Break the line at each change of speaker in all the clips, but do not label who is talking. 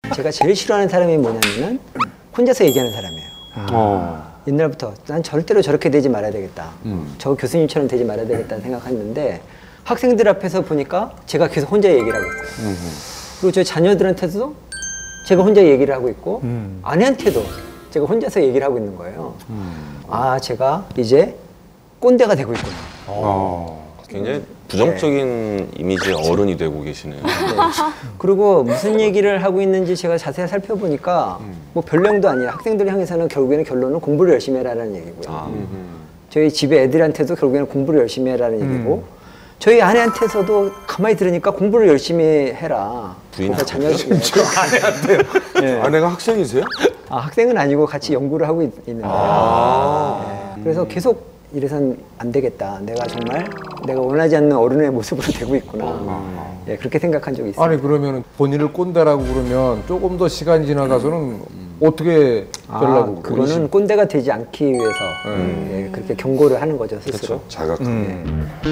제가 제일 싫어하는 사람이 뭐냐면은 혼자서 얘기하는 사람이에요. 옛날부터 난 절대로 저렇게 되지 말아야 되겠다. 저 교수님처럼 되지 말아야 되겠다는 생각했는데 학생들 앞에서 보니까 제가 계속 혼자 얘기를 하고 있어요. 그리고 저희 자녀들한테도 제가 혼자 얘기를 하고 있고 아내한테도 제가 혼자서 얘기를 하고 있는 거예요. 아, 제가 이제 꼰대가 되고 있구나.
굉장히 부정적인 이미지의 어른이 되고 계시네요.
네. 그리고 무슨 얘기를 하고 있는지 제가 자세히 살펴보니까 뭐 별명도 아니에요. 학생들을 향해서는 결국에는 결론은 공부를 열심히 해라라는 얘기고요. 저희 집에 애들한테도 결국에는 공부를 열심히 해라는 얘기고 저희 아내한테서도 가만히 들으니까 공부를 열심히 해라.
부인하고
자녀들
아내한테요?
네.
아내가 학생이세요?
아, 학생은 아니고 같이 연구를 하고 있는데 네. 그래서 계속 이래선 안 되겠다. 내가 정말 내가 원하지 않는 어른의 모습으로 되고 있구나. 예, 그렇게 생각한 적이 있어요.
아니 그러면 본인을 꼰대라고 그러면 조금 더 시간이 지나가서는 어떻게 되려고?
그거는 꼰대가 되지 않기 위해서 예, 그렇게 경고를 하는 거죠, 스스로.
자각하게.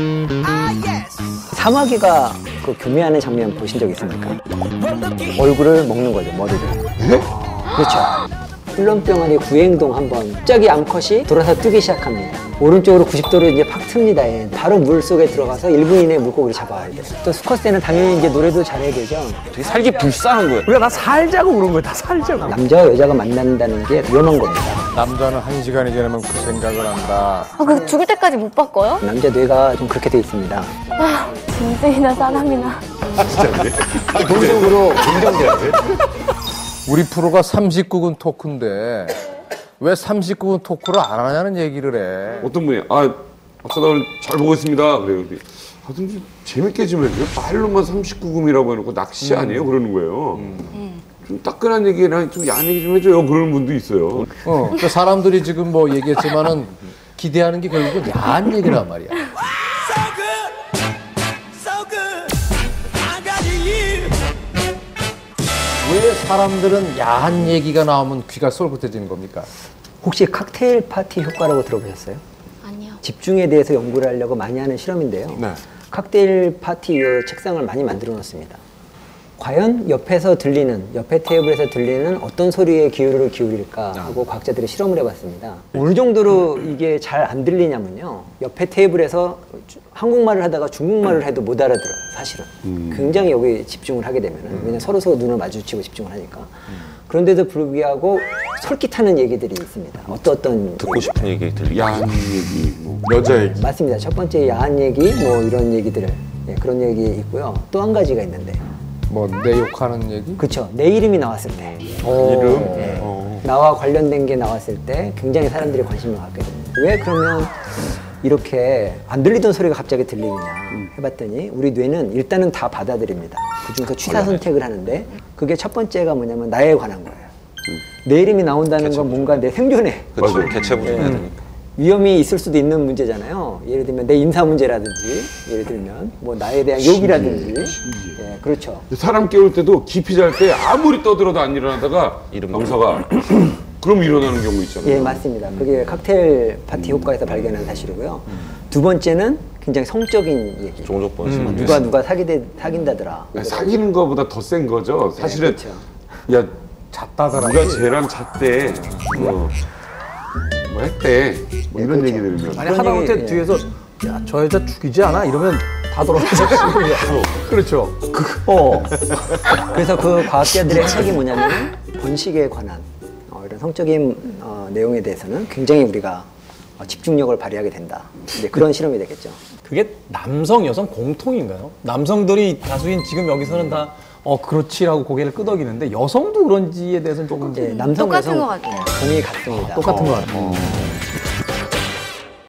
사마귀가 그 교미하는 장면 보신 적 있습니까? 얼굴을 먹는 거죠, 머리를. 그렇죠. 훌렁병아리 구행동 한번 갑자기 암컷이 돌아서 뜨기 시작합니다. 오른쪽으로 90도로 이제 팍 틉니다. 예. 바로 물 속에 들어가서 1분 이내에 물고기를 잡아야 돼요. 또 수컷새는 당연히 이제 노래도 잘해야 되죠.
되게 살기 불쌍한 거예요.
우리가 다 살자고 그런 거야. 다 살자고.
남자와 여자가 만난다는 게 위험한 겁니다.
남자는 1시간이 지나면 그 생각을 한다.
아, 그 죽을 때까지 못 바꿔요?
남자 뇌가 좀 그렇게 돼 있습니다.
아, 짐승이나 사람이나.
본능으로 긍정돼요.
우리 프로가 39금 토크인데 왜 39금 토크를 안 하냐는 얘기를 해.
어떤 분이 박사 나 오늘 잘 보고 있습니다. 그래요. 좀 재밌게 좀 해줘요. 말로만 39금이라고 해놓고 낚시 아니에요? 그러는 거예요. 좀 따끈한 얘기나 좀 야한 얘기 좀 해줘요. 그러는 분도 있어요.
그 사람들이 지금 뭐 얘기했지만은 기대하는 게 결국은 야한 얘기란 말이야. 왜 사람들은 야한 얘기가 나오면 귀가 쏠긋해지는 겁니까?
혹시 칵테일 파티 효과라고 들어보셨어요?
아니요.
집중에 대해서 연구를 하려고 많이 하는 실험인데요.
네.
칵테일 파티 책상을 많이 만들어 놓습니다. 과연 옆에 테이블에서 들리는 어떤 소리에 귀를 기울일까 하고 과학자들이 실험을 해봤습니다. 어느 정도로 이게 잘 안 들리냐면요. 옆에 테이블에서 한국말을 하다가 중국말을 해도 못 알아들어요, 사실은. 굉장히 여기 집중을 하게 되면은. 왜냐면 서로 눈을 마주치고 집중을 하니까. 그런데도 불구하고 솔깃하는 얘기들이 있습니다. 어떤
듣고 싶은 얘기 들리죠.
야한 얘기, 뭐 여자 얘기.
맞습니다. 첫 번째 야한 얘기, 뭐 이런 얘기들을 그런 얘기 있고요. 또 한 가지가 있는데.
뭐 내 욕하는 얘기?
그렇죠. 내 이름이 나왔을 때.
이름?
예. 나와 관련된 게 나왔을 때 굉장히 사람들이 관심을 갖게 됩니다. 왜 그러면 이렇게 안 들리던 소리가 갑자기 들리느냐 해봤더니 우리 뇌는 일단은 다 받아들입니다. 그중에서 취사 선택을 하는데 그게 첫 번째가 뭐냐면 나에 관한 거예요. 내 이름이 나온다는 건 뭔가 내 생존에
그렇죠. 대체부를 해야 되니까.
위험이 있을 수도 있는 문제잖아요. 예를 들면 내 인사 문제라든지, 예를 들면 뭐 나에 대한 욕이라든지, 예, 그렇죠.
사람 깨울 때도 깊이 잘 때 아무리 떠들어도 안 일어나다가 병사가 그럼 일어나는 경우 있잖아요.
예, 맞습니다. 그게 칵테일 파티 효과에서 발견한 사실이고요. 두 번째는 굉장히 성적인 얘기.
종족번
누가 사귄다더라.
사귀는 거보다 더 센 거죠. 사실은
그렇죠.
야
잤다더라.
누가 쟤랑 잤대. 뭐 했대. 뭐 이런 얘기 들으면.
아니 하다못해 뒤에서 야, 저 여자 죽이지 않아? 이러면 다 돌아가서 그렇죠.
그래서 그 과학자들의 해석이 뭐냐면 번식에 관한 이런 성적인 내용에 대해서는 굉장히 우리가 집중력을 발휘하게 된다. 이제 그런 실험이 되겠죠.
그게 남성, 여성 공통인가요? 남성들이 다수인 지금 여기서는 다 그렇지라고 고개를 끄덕이는데 여성도 그런지에 대해서는 조금
남성,
똑같은
여성
것 같아요.
동의 같습니다.
똑같은 것 같아요.